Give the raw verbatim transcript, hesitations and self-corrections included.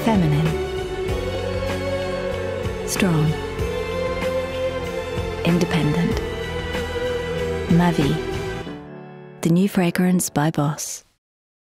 Feminine. Strong. Independent. Ma Vie. The new fragrance by Boss.